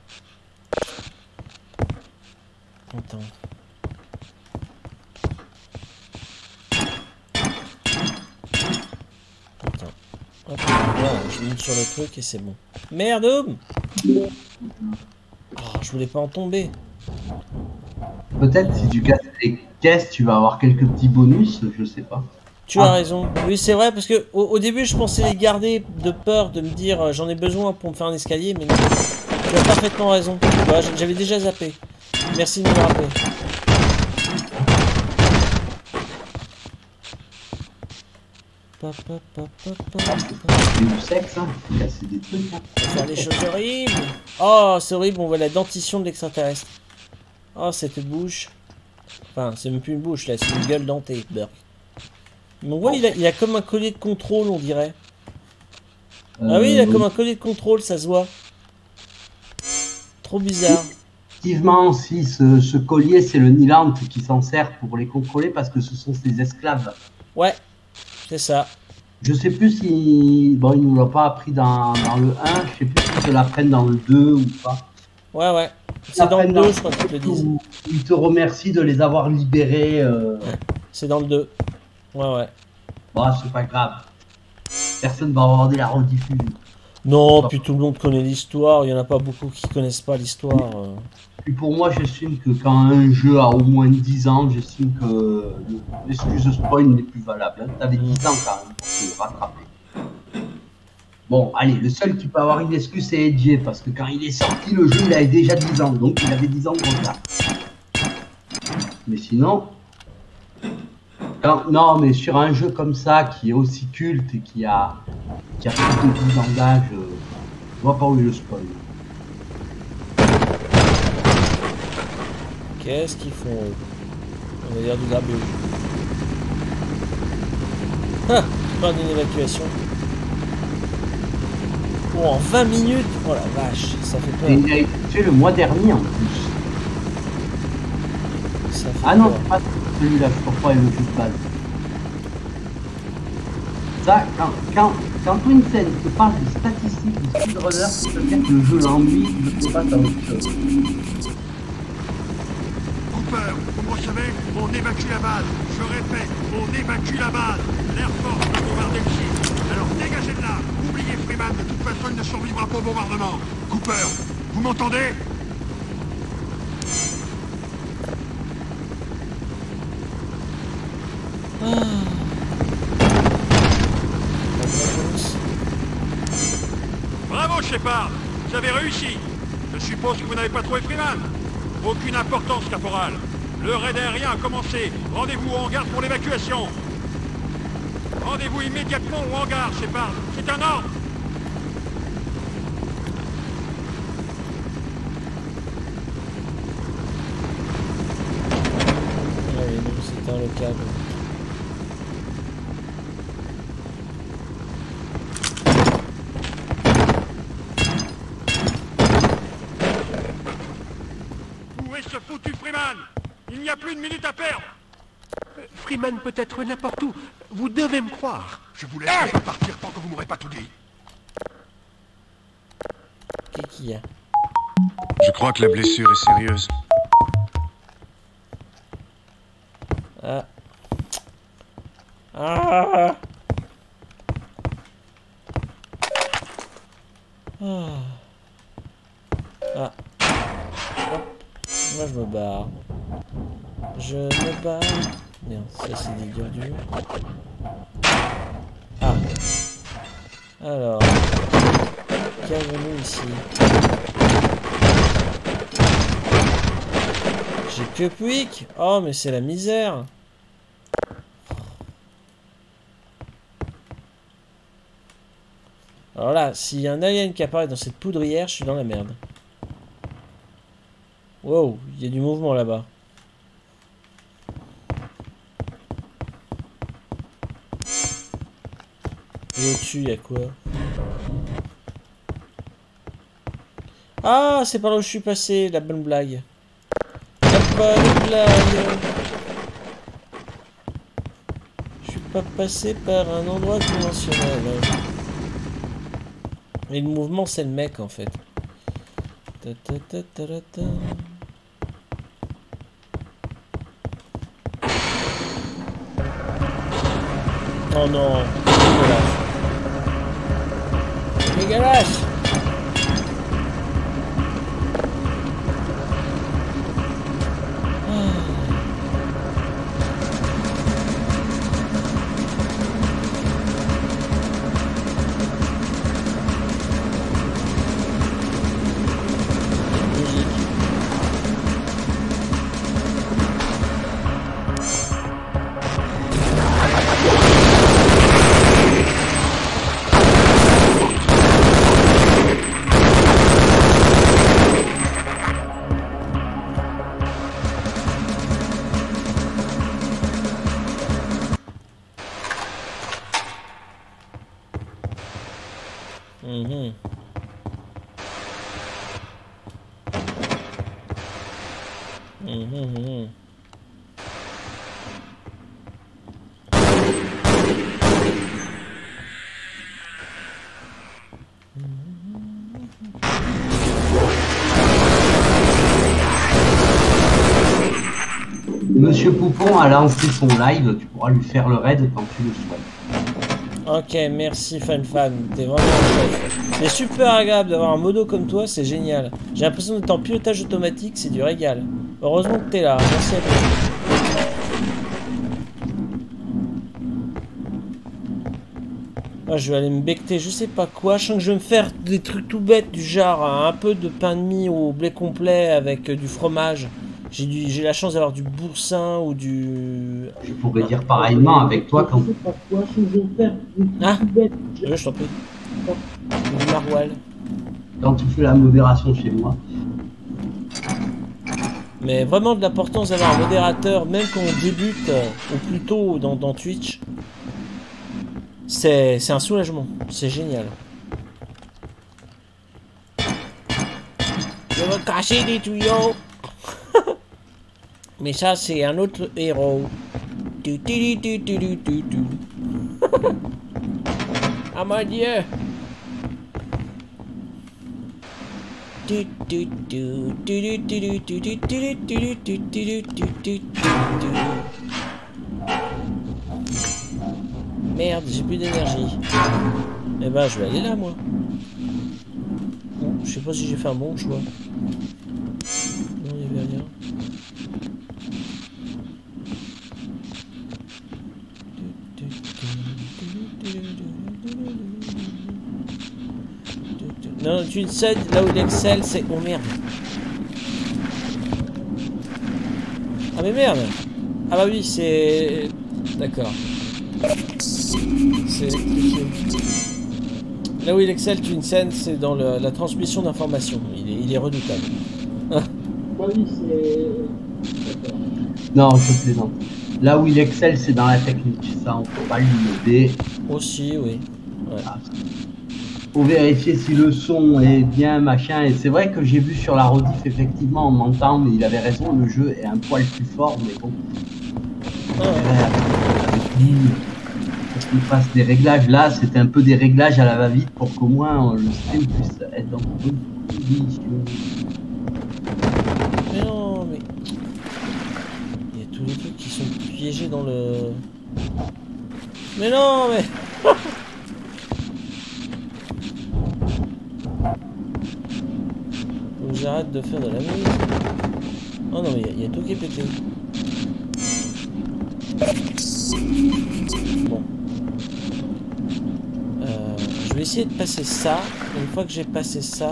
Attends. Attends. Hop, voilà, je monte sur le truc et c'est bon. Merde, Oum! Oh, je voulais pas en tomber. Peut-être si tu casses les caisses, tu vas avoir quelques petits bonus, je sais pas. Tu as raison. Oui, c'est vrai, parce que au début, je pensais les garder de peur de me dire j'en ai besoin pour me faire un escalier, mais non. Tu as parfaitement raison. Voilà, j'avais déjà zappé. Merci de me le rappeler. C'est du sexe, hein. Casser des trucs, hein. Faire des choses horribles. Oh, c'est horrible, on voit la dentition de l'extraterrestre. Oh, cette bouche. Enfin, c'est même plus une bouche, là, c'est une gueule dentée, Burke. Mais on voit, il a comme un collier de contrôle, on dirait. Ah oui, il a comme un collier de contrôle, ça se voit. Trop bizarre. Effectivement, si ce collier, c'est le Nilant qui s'en sert pour les contrôler parce que ce sont ses esclaves. Ouais, c'est ça. Je sais plus si... Bon, il nous l'a pas appris dans le 1, je sais plus si te l'apprennent dans le 2 ou pas. Ouais, ouais. C'est dans le 2, je crois qu'ils te le disent. Ils te remercient de les avoir libérés. C'est dans le 2. Ouais, ouais. Bon, c'est pas grave. Personne va regarder la rediffusion. Non, puis tout le monde connaît l'histoire. Il y en a pas beaucoup qui connaissent pas l'histoire. Puis pour moi, j'estime que quand un jeu a au moins 10 ans, j'estime que l'excuse spoil n'est plus valable. Hein. T'avais 10 ans quand même pour te rattraper. Bon, allez, le seul qui peut avoir une excuse, c'est Edge, parce que quand il est sorti, le jeu, il avait déjà 10 ans, donc il avait 10 ans de retard. Mais sinon... Non, mais sur un jeu comme ça, qui est aussi culte et qui a plus de 10 ans d'âge, je vois pas où est le spoil. Qu'est-ce qu'ils font eux? On va dire du grabuge. Ah, pas d'une évacuation. Oh, en 20 minutes. Oh la vache, ça fait peur. Et il a été fait le mois dernier en plus. Ça fait Ah non, peur. c'est pas celui-là, je crois pas, le jeu de base. Ça, quand Twinsen te parle de statistiques du speedrunner, ça veut dire que le jeu l'ennuie, il ne peut pas t'en autre chose. Cooper, vous me recevez? On évacue la base. Je répète, on évacue la base. L'air force va bombarder le site. Alors dégagez de là. Oubliez Freeman, de toute façon il ne survivra pas au bombardement. Cooper, vous m'entendez? Bravo Shepard, vous avez réussi. Je suppose que vous n'avez pas trouvé Freeman. Aucune importance, caporal. Le raid aérien a commencé. Rendez-vous au hangar pour l'évacuation. Rendez-vous immédiatement au hangar, Shepard. C'est un ordre. Ah oui, nous, c'est un local. Où est ce foutu Freeman? Il n'y a plus de minute à perdre. Freeman peut être n'importe où. Vous devez me croire. Je vous laisserai pas partir tant que vous m'aurez pas tout dit. Qu'est-ce qu'il y a? Je crois que la blessure est sérieuse. Ah. Ah. Ah. Ah. Hop. Moi je me barre. Je me barre. Merde, ça c'est des durs. Ah. Alors. Qu'avons-nous ici? J'ai que Puig. Oh mais c'est la misère. Alors là, s'il y a un alien qui apparaît dans cette poudrière, je suis dans la merde. Wow, il y a du mouvement là-bas. Et au-dessus, il y a quoi? Ah, c'est par là où je suis passé, la bonne blague. La bonne blague. Je suis pas passé par un endroit conventionnel. Et le mouvement, c'est le mec, en fait. Ta ta ta ta ta ta. Oh non, dégueulasse. Dégueulasse. Monsieur Poupon a lancé son live, tu pourras lui faire le raid quand tu le souhaites. Ok, merci FunFan, t'es vraiment un chef. C'est super agréable d'avoir un modo comme toi, c'est génial. J'ai l'impression d'être en pilotage automatique, c'est du régal. Heureusement que t'es là, merci à toi. Ah, je vais aller me becter, je sais pas quoi, je sens que je vais me faire des trucs tout bêtes du genre un peu de pain de mie au blé complet avec du fromage. J'ai la chance d'avoir du boursin ou du... Je pourrais dire pareillement avec toi quand... Ah, je t'en prie. Du maroilles. Quand tu fais la modération chez moi. Mais vraiment de l'importance d'avoir un modérateur, même quand on débute, ou plutôt dans Twitch. C'est un soulagement, c'est génial. Je vais cacher des tuyaux. Mais ça, c'est un autre héros. Ah mon Dieu. Merde, j'ai plus d'énergie. Eh ben, je vais aller là, moi. Bon, je sais pas si j'ai fait un bon choix. Non, il n'y avait rien. Non, tu sais, là où il excelle, c'est... Oh merde. Ah mais merde. Ah bah oui, c'est... D'accord. C'est... Là où il excelle, Twinsen, c'est dans la transmission d'informations. Il est redoutable. Oui, c'est... Non, je plaisante. Là où il excelle, c'est dans la technique. Ça, on peut pas lui aider. Aussi, oui. Ouais. Ah, faut vérifier si le son est bien, machin. Et c'est vrai que j'ai vu sur la rediff, effectivement, on m'entend, mais il avait raison, le jeu est un poil plus fort, mais bon. Il fasse des réglages là, c'était un peu des réglages à la va-vite pour qu'au moins le stream puisse être dans une bonne condition. Mais non, mais... Il y a tous les trucs qui sont piégés dans le... Mais non, mais... Faut que j'arrête de faire de la musique. Oh non, mais il y a tout qui est pété. Bon. Je vais essayer de passer ça. Une fois que j'ai passé ça...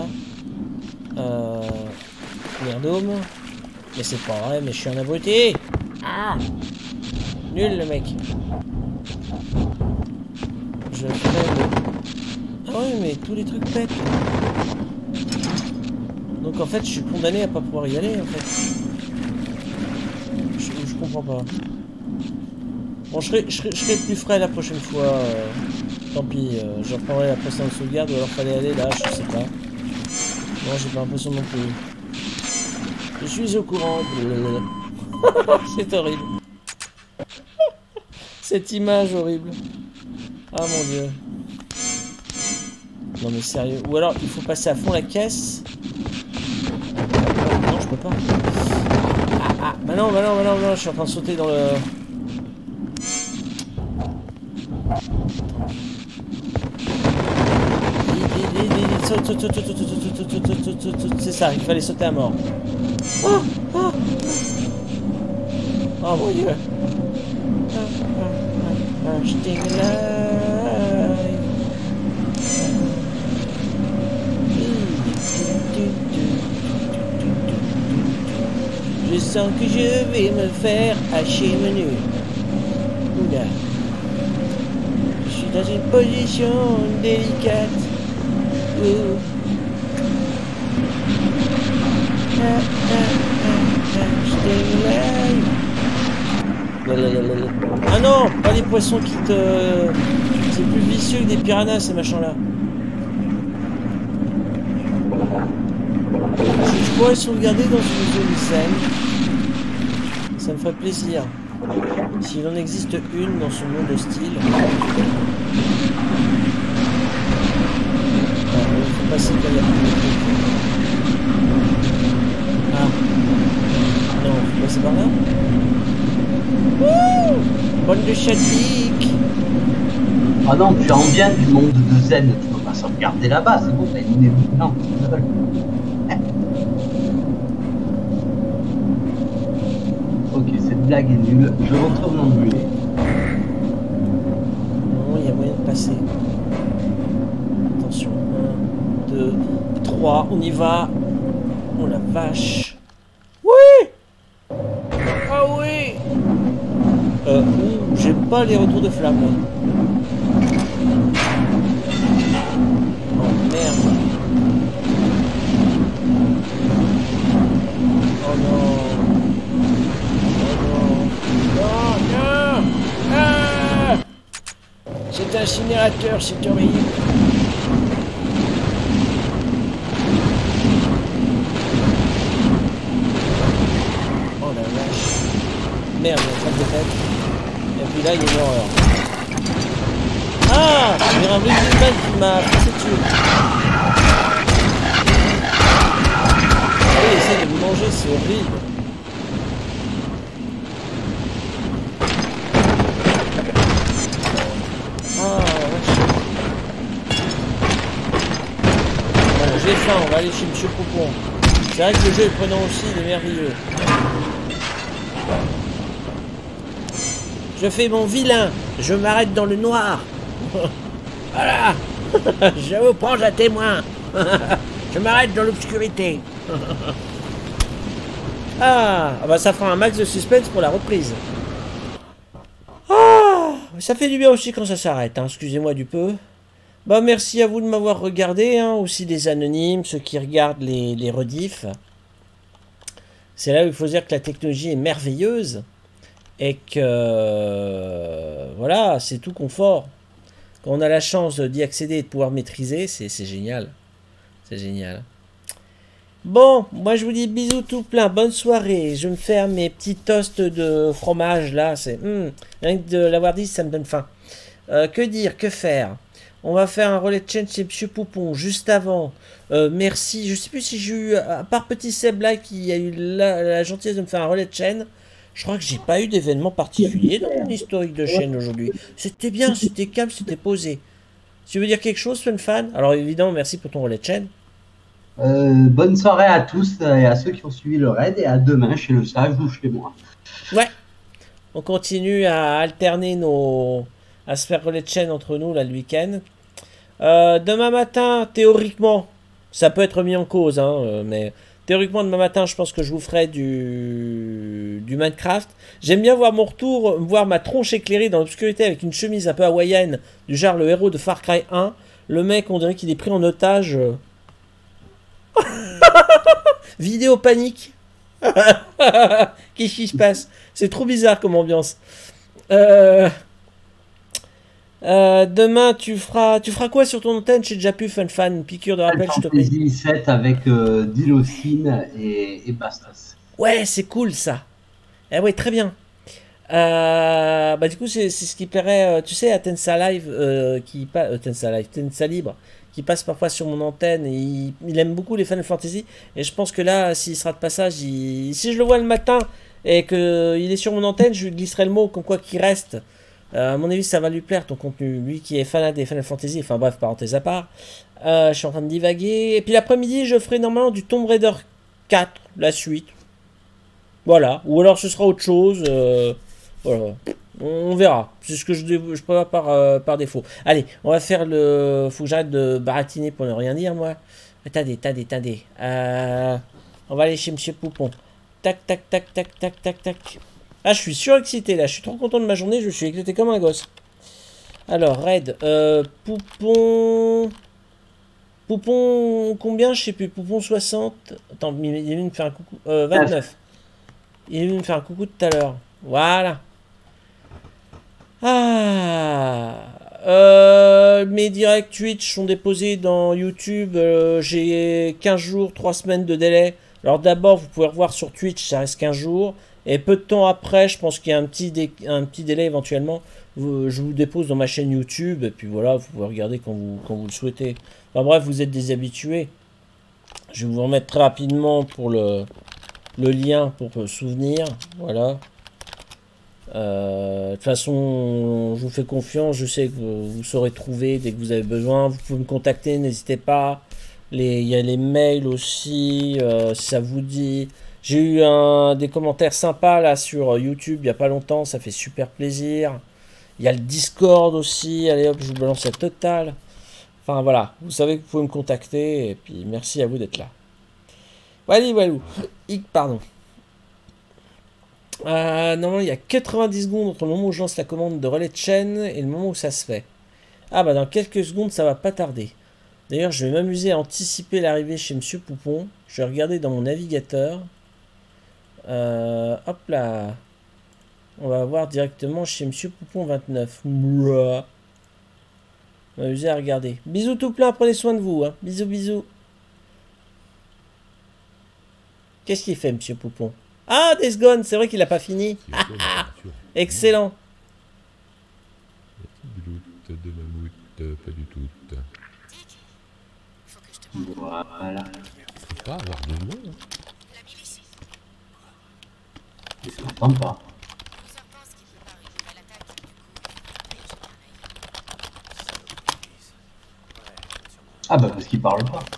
Merdome. Mais c'est pas vrai, mais je suis un abruti. Ah, nul le mec. Je ferai le... Ah ouais, mais tous les trucs pètent. Donc en fait, je suis condamné à pas pouvoir y aller en fait. Je comprends pas. Bon, je serai plus frais la prochaine fois. Tant pis, je reprendrai la précédente sauvegarde ou alors fallait aller là, je sais pas. Non, j'ai pas l'impression non plus. Je suis au courant. C'est horrible. Cette image horrible. Ah mon dieu. Non mais sérieux. Ou alors il faut passer à fond la caisse. Non, je peux pas. Ah, bah non, je suis en train de sauter dans le... C'est ça, il fallait sauter à mort. Oh mon dieu. Staying alive. Je sens que je vais me faire hacher menu. Oula. Je suis dans une position délicate. Ah non, pas les poissons qui te... C'est plus vicieux que des piranhas ces machins-là. Si je pourrais sauvegarder dans une zone zen, ça me ferait plaisir. S'il en existe une dans ce monde hostile. Il faut passer quand il y a plus de trucs. Ah. Non, faut passer par là. Wouh! Bonne de chadique. Ah non, tu en viens du monde de zen, tu peux pas sauvegarder là-bas, c'est bon, t'as une... Non, ok, cette blague est nulle, je retourne dans le mulet. Non, il y a moyen de passer. Attention, 1, 2, 3, on y va. Oh la vache. Oui! Ah oui! J'ai pas les retours de flammes. Oh merde. Oh non. Oh non. Ah! C'est un incinérateur, c'est horrible. Oh la vache. Merde, il y a une frappe de tête. Et puis là, il y a une horreur. Ah! Il y a un bruit de balle qui m'a passé dessus. Ah oui, il essaie de me manger, c'est horrible. Ah, vache. Bon, j'ai faim, on va aller chez Monsieur Poupon. C'est vrai que le jeu est prenant aussi, il est merveilleux. Je fais mon vilain, je m'arrête dans le noir. Voilà. Je vous prends à témoin. Je m'arrête dans l'obscurité. Ah, bah ça fera un max de suspense pour la reprise. Ah, ça fait du bien aussi quand ça s'arrête, hein. Excusez-moi du peu. Bah merci à vous de m'avoir regardé, hein. Aussi des anonymes, ceux qui regardent les rediffs. C'est là où il faut dire que la technologie est merveilleuse. Et que voilà, c'est tout confort. Quand on a la chance d'y accéder et de pouvoir maîtriser, c'est génial. C'est génial. Bon, moi je vous dis bisous tout plein, bonne soirée. Je vais me faire mes petits toasts de fromage là. C'est rien que de l'avoir dit, ça me donne faim. Que dire, que faire? On va faire un relais de chaîne chez Monsieur Poupon juste avant. Merci, je sais plus si j'ai eu, à part Petit Seb là qui a eu la gentillesse de me faire un relais de chaîne. Je crois que j'ai pas eu d'événement particulier dans mon historique de chaîne aujourd'hui. C'était bien, c'était calme, c'était posé. Tu veux dire quelque chose, Funfan? Alors évidemment, merci pour ton relais de chaîne. Bonne soirée à tous et à ceux qui ont suivi le raid et à demain chez le sage ou chez moi. Ouais. On continue à alterner à se faire relais de chaîne entre nous là le week-end. Demain matin, théoriquement, ça peut être mis en cause, hein, mais... Théoriquement, demain matin, je pense que je vous ferai du Minecraft. J'aime bien voir mon retour, voir ma tronche éclairée dans l'obscurité avec une chemise un peu hawaïenne, du genre le héros de Far Cry 1. Le mec, on dirait qu'il est pris en otage. Vidéo panique. Qu'est-ce qui se passe? C'est trop bizarre comme ambiance. Demain, tu feras quoi sur ton antenne? J'ai déjà pu Fun Fan, une piqûre de rappel, je te prie. Fantasy 7 avec Dilocine et Bastos. Ouais, c'est cool ça. Eh ouais, très bien. Bah du coup, c'est ce qui plairait, tu sais, à Tensa Live, Tensa Libre, qui passe parfois sur mon antenne. Et il aime beaucoup les Final Fantasy. Et je pense que là, s'il sera de passage, si je le vois le matin et qu'il est sur mon antenne, je lui glisserai le mot comme quoi qu'il reste. À mon avis, ça va lui plaire ton contenu. Lui qui est fan des Final Fantasy, enfin bref, parenthèse à part. Je suis en train de divaguer. Et puis l'après-midi, je ferai normalement du Tomb Raider 4, la suite. Voilà. Ou alors ce sera autre chose. Voilà. On verra. C'est ce que je prévois par défaut. Allez, on va faire le. Faut que j'arrête de baratiner pour ne rien dire, moi. Attendez. On va aller chez Monsieur Poupon. Tac. Ah, je suis surexcité là. Je suis trop content de ma journée. Je suis excité comme un gosse. Alors, Red. Poupon. Poupon, combien? Je sais plus. Poupon 60. Attends, il est venu me faire un coucou. 29. Il est venu me faire un coucou tout à l'heure. Voilà. Mes directs Twitch sont déposés dans YouTube. J'ai 15 jours, 3 semaines de délai. Alors d'abord, vous pouvez revoir sur Twitch, ça reste 15 jours. Et peu de temps après, je pense qu'il y a un petit délai éventuellement. Je vous dépose dans ma chaîne YouTube. Et puis voilà, vous pouvez regarder quand vous le souhaitez. Enfin bref, vous êtes des habitués. Je vais vous remettre très rapidement pour le lien pour souvenir. Voilà. De toute façon, je vous fais confiance. Je sais que vous saurez trouver dès que vous avez besoin. Vous pouvez me contacter, n'hésitez pas. Il y a les mails aussi, si ça vous dit. J'ai eu des commentaires sympas là sur YouTube il n'y a pas longtemps. Ça fait super plaisir. Il y a le Discord aussi. Allez hop, je vous balance la totale. Enfin voilà, vous savez que vous pouvez me contacter. Et puis merci à vous d'être là. Walou. Pardon. Normalement, il y a 90 secondes entre le moment où je lance la commande de relais de chaîne et le moment où ça se fait. Ah bah dans quelques secondes, ça va pas tarder. D'ailleurs, je vais m'amuser à anticiper l'arrivée chez Monsieur Poupon. Je vais regarder dans mon navigateur. Hop là. On va voir directement chez Monsieur Poupon 29. Mouah. On va m'amuser à regarder. Bisous tout plein, prenez soin de vous. Hein. Bisous. Qu'est-ce qu'il fait, Monsieur Poupon? Ah, Days Gone, c'est vrai qu'il a pas fini. Excellent. De mammouth, pas du tout. Voilà. Faut pas avoir de nom. Je comprends pas. Ah bah parce qu'il parle pas.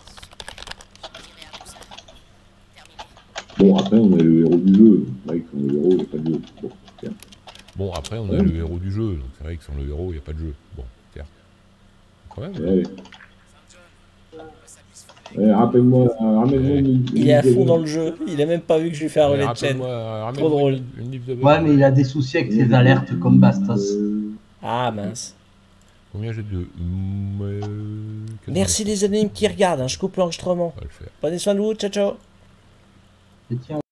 Bon, après, on est le héros du jeu. Mike, on est le héros, il n'y a pas de jeu. Bon, tiens. Bon, après, on a le héros du jeu. Donc, c'est vrai que sans le héros, il n'y a pas de jeu. Bon, certes. Quand même. Allez. Rappelle-moi, ramène-moi Il est à fond dans le jeu. Il a même pas vu que je lui fais un relais de chaîne. Trop drôle. Ouais, mais il a des soucis avec ses alertes comme Bastos. Ah mince. Combien j'ai de... Merci les anonymes qui regardent. Hein. Je coupe l'enregistrement. Prenez soin de vous. Ciao. Tiens.